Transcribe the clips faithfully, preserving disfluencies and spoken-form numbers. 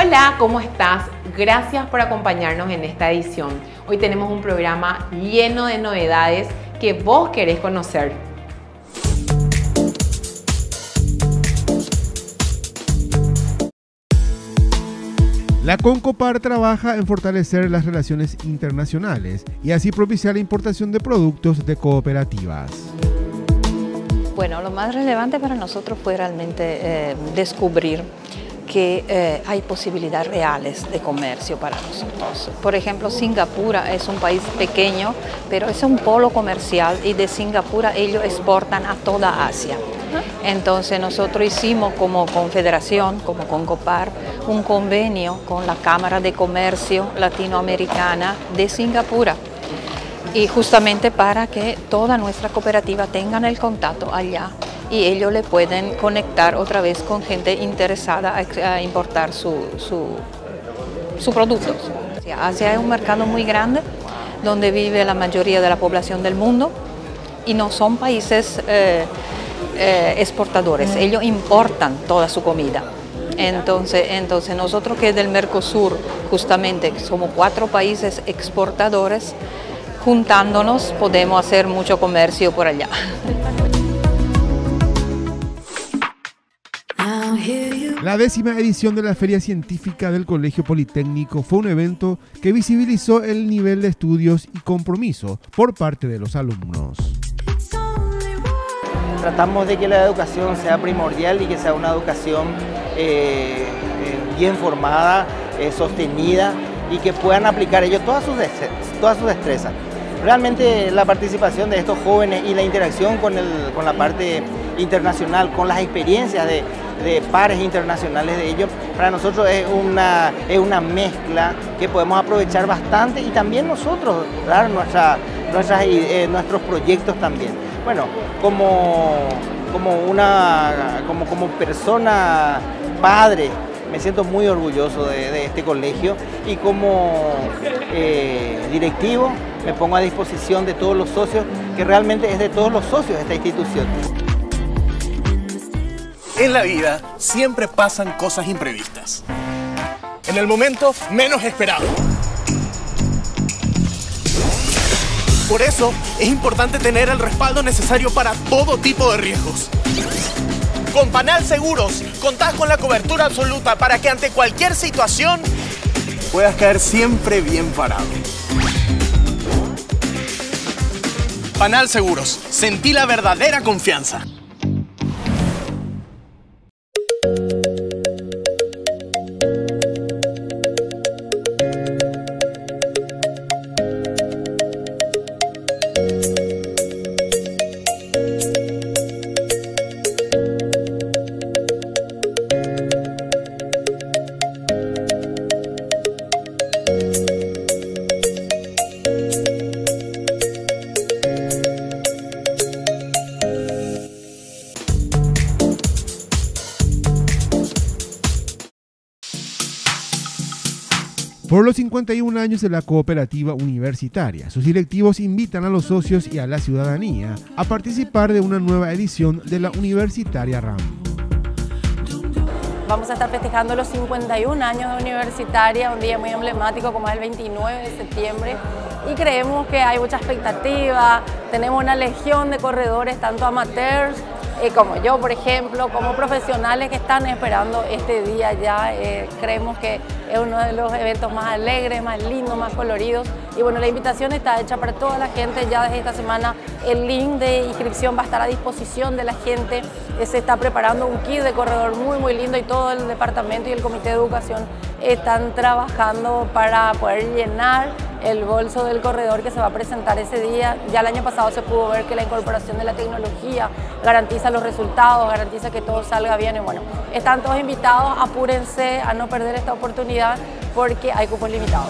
Hola, ¿cómo estás? Gracias por acompañarnos en esta edición. Hoy tenemos un programa lleno de novedades que vos querés conocer. La Concopar trabaja en fortalecer las relaciones internacionales y así propiciar la importación de productos de cooperativas. Bueno, lo más relevante para nosotros fue realmente eh, descubrir que eh, hay posibilidades reales de comercio para nosotros. Por ejemplo, Singapur es un país pequeño, pero es un polo comercial y de Singapur ellos exportan a toda Asia. Entonces nosotros hicimos como confederación, como Concopar, un convenio con la Cámara de Comercio Latinoamericana de Singapur. Y justamente para que toda nuestra cooperativa tengan el contacto allá y ellos le pueden conectar otra vez con gente interesada a importar sus su, su productos. Asia es un mercado muy grande donde vive la mayoría de la población del mundo y no son países eh, eh, exportadores, ellos importan toda su comida. Entonces, entonces nosotros que del Mercosur, justamente somos cuatro países exportadores, juntándonos podemos hacer mucho comercio por allá. La décima edición de la Feria Científica del Colegio Politécnico fue un evento que visibilizó el nivel de estudios y compromiso por parte de los alumnos. Tratamos de que la educación sea primordial y que sea una educación eh, bien formada, eh, sostenida y que puedan aplicar ellos todas sus destrezas, todas sus destrezas. Realmente la participación de estos jóvenes y la interacción con, el, con la parte internacional, con las experiencias de, de pares internacionales de ellos, para nosotros es una, es una mezcla que podemos aprovechar bastante y también nosotros dar nuestra, nuestras, eh, nuestros proyectos también. Bueno, como, como, una, como, como persona padre, me siento muy orgulloso de, de este colegio y como eh, directivo me pongo a disposición de todos los socios, que realmente es de todos los socios de esta institución. En la vida siempre pasan cosas imprevistas. En el momento menos esperado. Por eso es importante tener el respaldo necesario para todo tipo de riesgos. Con Panal Seguros contás con la cobertura absoluta para que ante cualquier situación puedas caer siempre bien parado. Panal Seguros, sentí la verdadera confianza. Por los cincuenta y un años de la cooperativa universitaria, sus directivos invitan a los socios y a la ciudadanía a participar de una nueva edición de la Universitaria RAM. Vamos a estar festejando los cincuenta y un años de Universitaria, un día muy emblemático como es el veintinueve de septiembre, y creemos que hay mucha expectativa, tenemos una legión de corredores, tanto amateurs, Eh, como yo, por ejemplo, como profesionales que están esperando este día ya. Eh, creemos que es uno de los eventos más alegres, más lindos, más coloridos. Y bueno, la invitación está hecha para toda la gente. Ya desde esta semana el link de inscripción va a estar a disposición de la gente. Eh, se está preparando un kit de corredor muy, muy lindo y todo el departamento y el comité de educación están trabajando para poder llenar el bolso del corredor que se va a presentar ese día. Ya el año pasado se pudo ver que la incorporación de la tecnología garantiza los resultados, garantiza que todo salga bien. Y bueno, están todos invitados, apúrense a no perder esta oportunidad porque hay cupos limitados.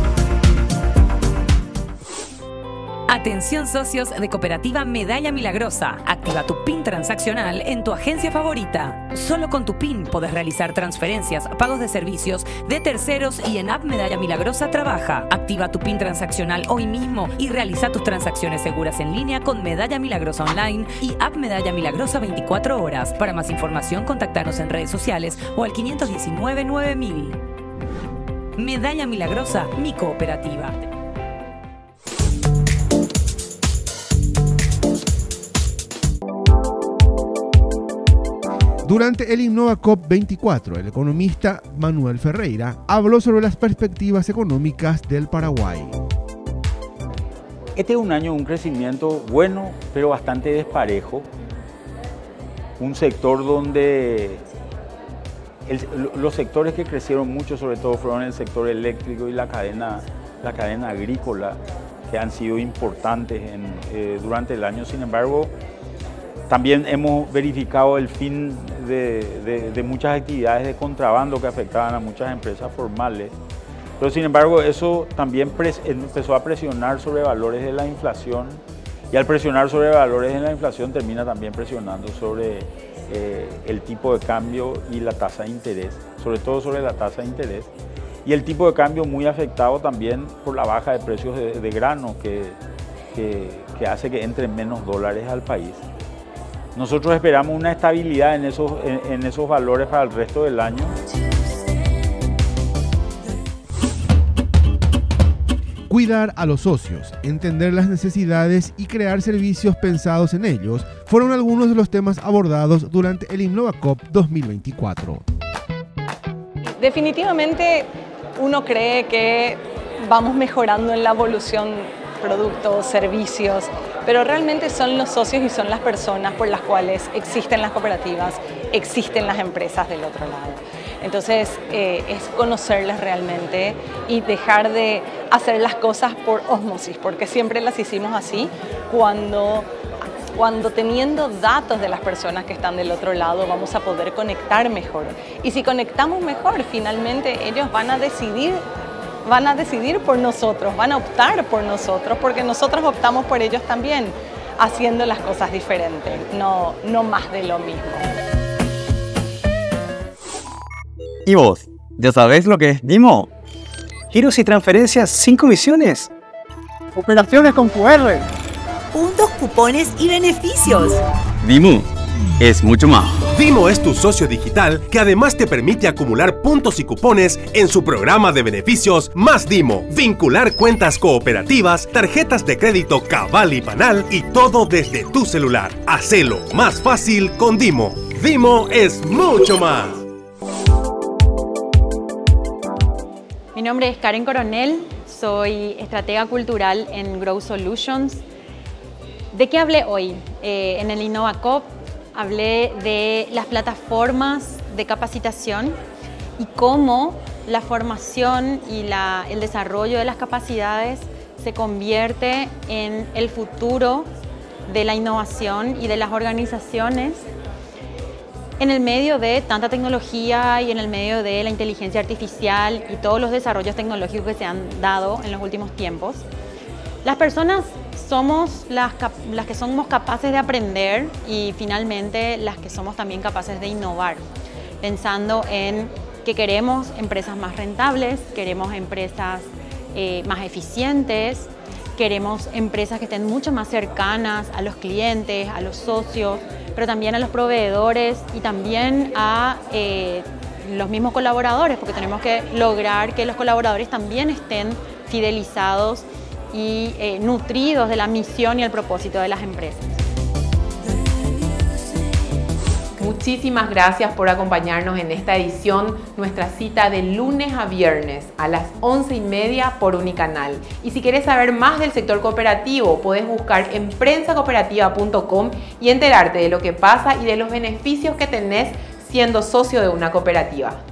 Atención socios de Cooperativa Medalla Milagrosa. Activa tu PIN transaccional en tu agencia favorita. Solo con tu PIN podés realizar transferencias, pagos de servicios de terceros y en App Medalla Milagrosa trabaja. Activa tu PIN transaccional hoy mismo y realiza tus transacciones seguras en línea con Medalla Milagrosa Online y App Medalla Milagrosa veinticuatro horas. Para más información, contactanos en redes sociales o al quinientos diecinueve nueve mil. Medalla Milagrosa, mi cooperativa. Durante el Innova COP veinticuatro, el economista Manuel Ferreira habló sobre las perspectivas económicas del Paraguay. Este es un año de un crecimiento bueno, pero bastante desparejo. Un sector donde el, los sectores que crecieron mucho, sobre todo, fueron el sector eléctrico y la cadena, la cadena agrícola, que han sido importantes en, eh, durante el año. Sin embargo, también hemos verificado el fin de, de, de muchas actividades de contrabando que afectaban a muchas empresas formales. Pero sin embargo, eso también pres, empezó a presionar sobre valores de la inflación, y al presionar sobre valores de la inflación termina también presionando sobre eh, el tipo de cambio y la tasa de interés, sobre todo sobre la tasa de interés. Y el tipo de cambio muy afectado también por la baja de precios de, de grano que, que, que hace que entren menos dólares al país. Nosotros esperamos una estabilidad en esos, en, en esos valores para el resto del año. Cuidar a los socios, entender las necesidades y crear servicios pensados en ellos fueron algunos de los temas abordados durante el Innova COP dos mil veinticuatro. Definitivamente uno cree que vamos mejorando en la evolución productos, servicios, pero realmente son los socios y son las personas por las cuales existen las cooperativas, existen las empresas del otro lado. Entonces eh, es conocerlas realmente y dejar de hacer las cosas por ósmosis, porque siempre las hicimos así, cuando, cuando teniendo datos de las personas que están del otro lado vamos a poder conectar mejor. Y si conectamos mejor, finalmente ellos van a decidir van a decidir por nosotros, van a optar por nosotros, porque nosotros optamos por ellos también, haciendo las cosas diferentes, no, no más de lo mismo. ¿Y vos? ¿Ya sabés lo que es Dimo? Giros y transferencias sin comisiones. Operaciones con Q R. Puntos, cupones y beneficios. Dimo es mucho más. Dimo es tu socio digital que además te permite acumular puntos y cupones en su programa de beneficios Más Dimo. Vincular cuentas cooperativas, tarjetas de crédito Cabal y Panal y todo desde tu celular. Hacelo más fácil con Dimo. Dimo es mucho más. Mi nombre es Karen Coronel, soy estratega cultural en Grow Solutions. ¿De qué hablé hoy? Eh, en el Innova COP hablé de las plataformas de capacitación y cómo la formación y la, el desarrollo de las capacidades se convierte en el futuro de la innovación y de las organizaciones en el medio de tanta tecnología y en el medio de la inteligencia artificial y todos los desarrollos tecnológicos que se han dado en los últimos tiempos. Las personas somos las, las que somos capaces de aprender y finalmente las que somos también capaces de innovar, pensando en que queremos empresas más rentables, queremos empresas eh, más eficientes, queremos empresas que estén mucho más cercanas a los clientes, a los socios, pero también a los proveedores y también a eh, los mismos colaboradores, porque tenemos que lograr que los colaboradores también estén fidelizados y eh, nutridos de la misión y el propósito de las empresas. Muchísimas gracias por acompañarnos en esta edición, nuestra cita de lunes a viernes a las once y media por Unicanal. Y si quieres saber más del sector cooperativo, puedes buscar en prensa cooperativa punto com y enterarte de lo que pasa y de los beneficios que tenés siendo socio de una cooperativa.